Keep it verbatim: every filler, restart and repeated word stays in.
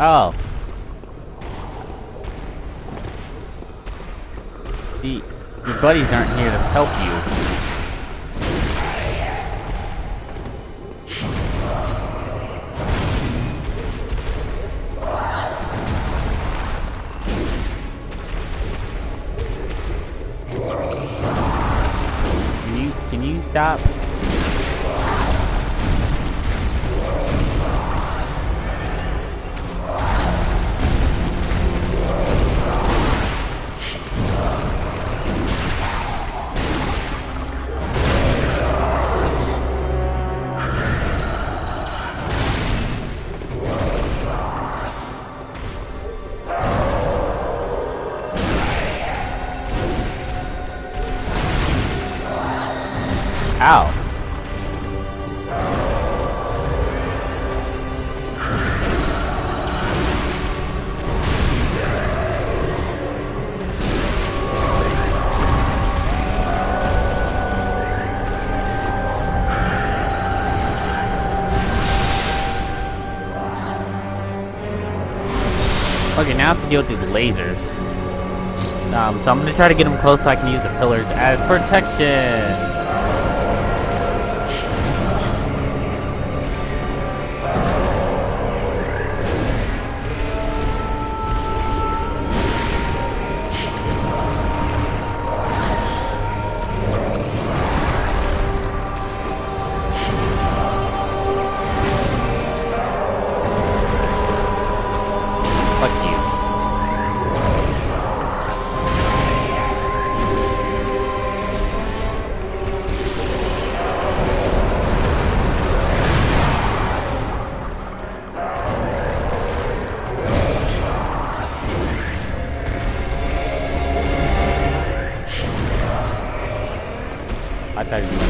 Oh. The, your buddies aren't here to help you. Can you, can you stop? Ow. Okay, now I have to deal with the lasers. Um, so I'm going to try to get them close so I can use the pillars as protection. I thought he was